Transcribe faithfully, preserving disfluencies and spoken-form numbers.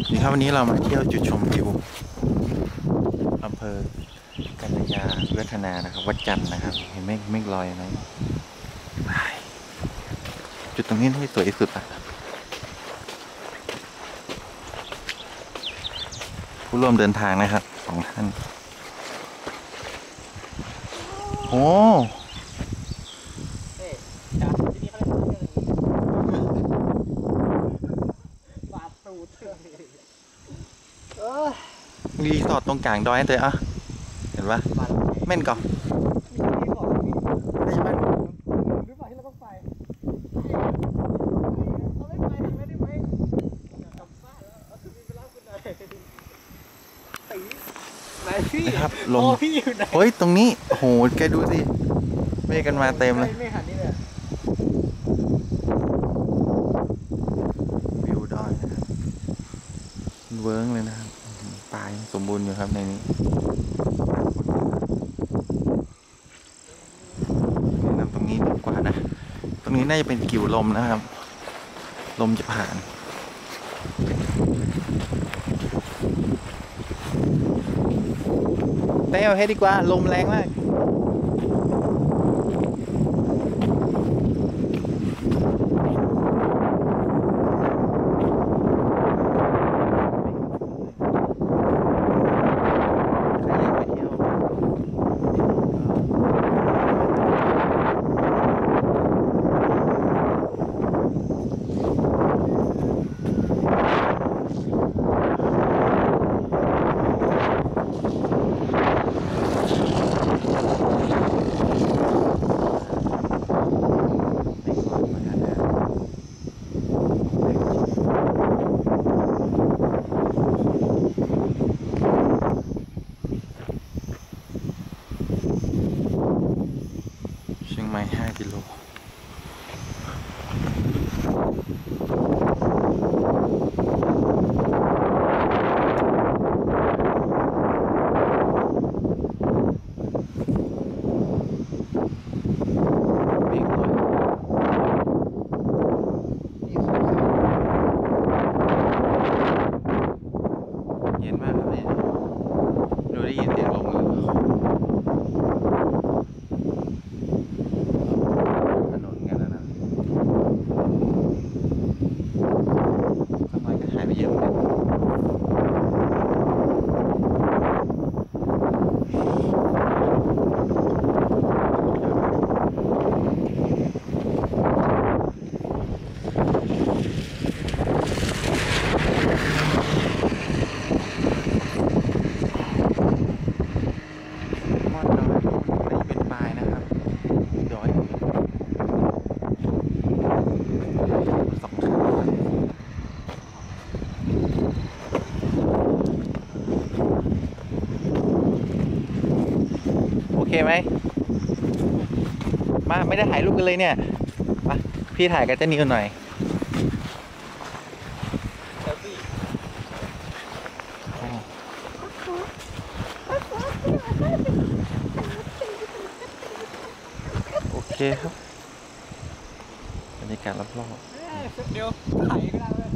นี่ครับวันนี้เรามาเที่ยวจุดชมวิวอำเภอกัลยาวัฒนานะครับวัดจันทร์นะครับเห็นเมฆเมฆลอยไหมจุดตรงนี้ที่สวยที่สุดอ่ะผู้ร่วมเดินทางนะครับสองท่านโอ้รีสอร์ทตรงกลางดอยเตยอ่ะเห็นปะแม่นก่อนนะครับลงเฮ้ยตรงนี้โหแกดูสิเมฆกันมาเต็มเลยวิวดอยนะครับเวิร์กเลยนะครับป่ายังสมบูรณ์อยู่ครับในนี้แนะนำตรงนี้ดีกว่านะตรงนี้น่าจะเป็นกิ่วลมนะครับลมจะผ่านเต้เอาให้ดีกว่าลมแรงมากไม่ห้ากิโลเย็นมากครับเนี่ยดูได้ยินเสียงลมเลยโอเคไหมมาไม่ได้ถ่ายรูปกันเลยเนี่ยมาพี่ถ่ายกับเจนิวหน่อยโอเคครับบรรยากาศรอบๆเดี๋ยวถ่ายก็ได้